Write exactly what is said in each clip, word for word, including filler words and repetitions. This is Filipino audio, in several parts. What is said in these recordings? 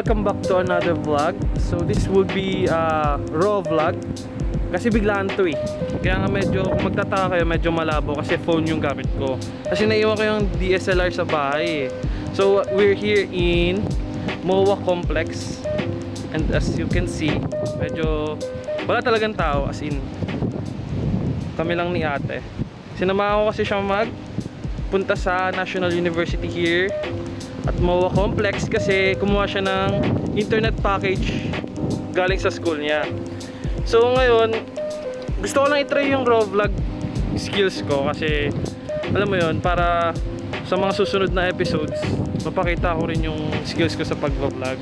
welcome back to another vlog. So this will be a raw vlog kasi biglaan to eh. Kaya nga medyo, kung magtataka kayo, medyo malabo kasi phone yung gamit ko. Kasi naiwan ko yung D S L R sa bahay eh. So we're here in M O A Complex. And as you can see, medyo wala talagang tao, as in kami lang ni ate. Sinamahan ko kasi siya magpunta sa National University here at M O A Complex kasi kumuha siya ng internet package galing sa school niya. So ngayon, gusto ko lang i-try yung raw vlog skills ko kasi alam mo yun, para sa mga susunod na episodes mapakita ko rin yung skills ko sa pag-vlog.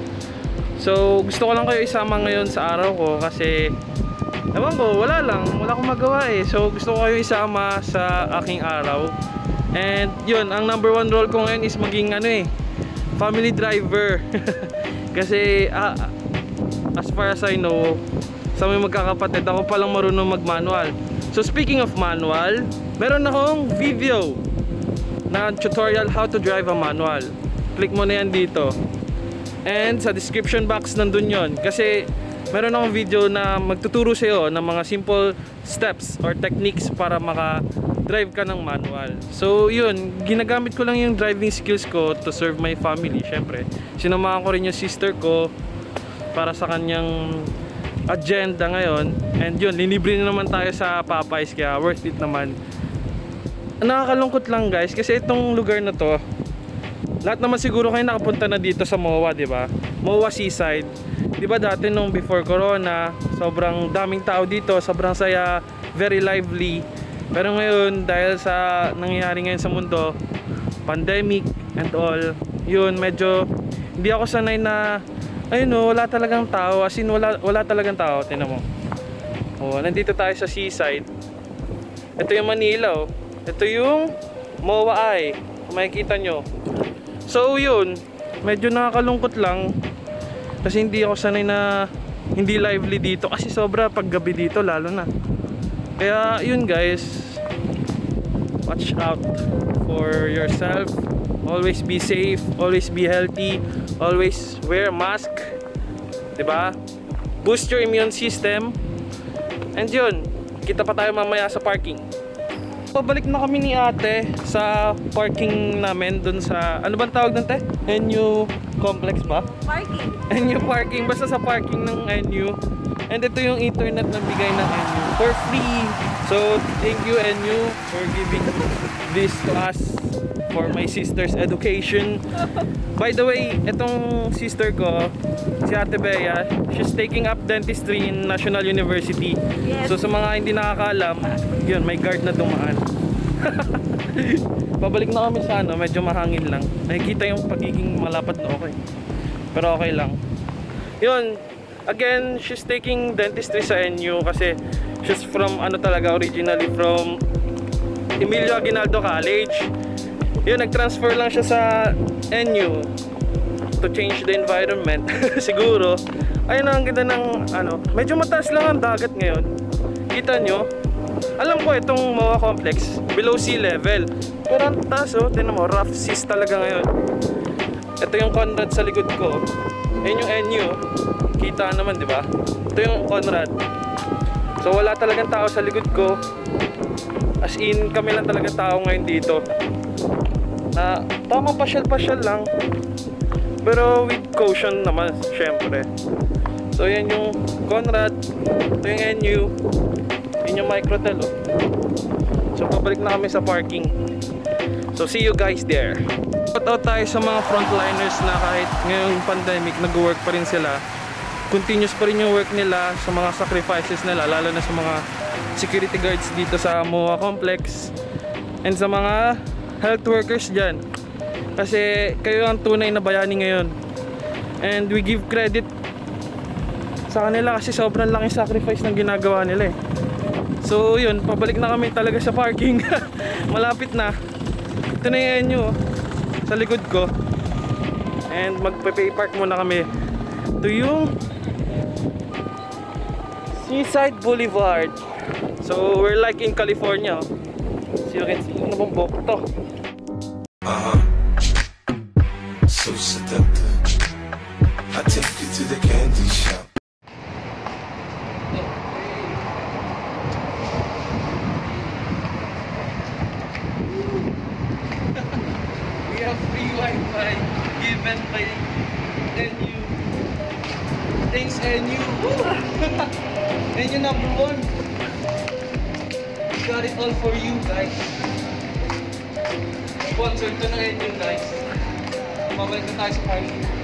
So gusto ko lang kayo isama ngayon sa araw ko kasi ewan ko, wala lang, wala akong magawa eh. So gusto ko kayo isama sa aking araw. And yun, ang number one role ko ngayon is maging ano eh, family driver. Kasi ah, as far as I know, sa mga magkakapatid, ako palang marunong mag-manual. So speaking of manual, meron akong video na tutorial how to drive a manual. Click mo na yan dito. And sa description box nandun yon. Kasi meron akong video na magtuturo sa'yo ng mga simple steps or techniques para maka-drive ka ng manual. So yun, ginagamit ko lang yung driving skills ko to serve my family. Syempre, sinamahan ko rin yung sister ko para sa kanyang agenda ngayon. And yun, linibre na naman tayo sa Popeyes, kaya worth it naman. Nakakalungkot lang guys, kasi itong lugar na to, lahat naman siguro kayo nakapunta na dito sa M O A, di ba? M O A Seaside. Di ba dati nung before Corona, sobrang daming tao dito, sobrang saya, very lively. Pero ngayon, dahil sa nangyayari ngayon sa mundo, pandemic and all, yun, medyo hindi ako sanay na, ayun no, wala talagang tao, as in wala, wala talagang tao. Tingnan mo. Oh, nandito tayo sa Seaside. Ito yung Manila, oh. Ito yung M O A ay, kung makikita nyo. So yun, medyo nakakalungkot lang kasi hindi ako sanay na hindi lively dito kasi sobra paggabi dito lalo na. Kaya yun guys, watch out for yourself, always be safe, always be healthy, always wear mask, diba? Boost your immune system. And yun, kita pa tayo mamaya sa parking. Pabalik na kami ni ate sa parking namin dun sa, ano bang tawag nun te? N U Complex ba? Parking. N U Parking, basta sa parking ng N U. And ito yung internet na bigay ng N U for free. So thank you N U for giving this to us for my sister's education. By the way, itong sister ko, si Ate Bea, she's taking up dentistry in National University. Yes. So sa mga hindi nakakaalam, yun, may guard na dumaan. Pabalik na kami sa ano, medyo mahangin lang. Nakikita yung pagiging malapad na okay. Pero okay lang. Yun, again, she's taking dentistry sa N U kasi she's from ano talaga, originally from Emilio Aguinaldo College. Yun, nag-transfer lang siya sa N U to change the environment. Siguro. Ayun na, ang ganda ng ano, medyo mataas lang ang dagat ngayon. Kita nyo? Alam ko itong M O A Complex below sea level, pero ang taas oh, tinan mo, rough seas talaga ngayon. Ito yung Conrad sa likod ko. Ayun yung N U. Kita naman, di ba? Ito yung Conrad. So wala talagang tao sa likod ko. As in, kami lang talaga tao ngayon dito. Na tamang pasyal-pasyal lang, pero with caution naman, syempre. So yan yung Conrad, ito yung N U, yun yung Microtel oh. So pabalik na kami sa parking. So see you guys there. Shout out tayo sa mga frontliners na kahit ngayong pandemic nag-work pa rin sila. Continuous pa rin yung work nila, sa mga sacrifices nila, lalo na sa mga security guards dito sa M O A Complex and sa mga health workers dyan, kasi kayo ang tunay na bayani ngayon. And we give credit sa kanila kasi sobrang laking sacrifice ng ginagawa nila eh. So yun, pabalik na kami talaga sa parking. Malapit na. Ito na yung N U sa likod ko. And magpe-pay park muna kami. Ito yung Seaside Boulevard. So we're like in California. So you can see, ano bang buhok to? Uh-huh. So seductive. Wi-Fi given by N U. Thanks N U. N U number one. We got it all for you guys. Sponsored to ng N U guys. Mabalik na tayo sa party.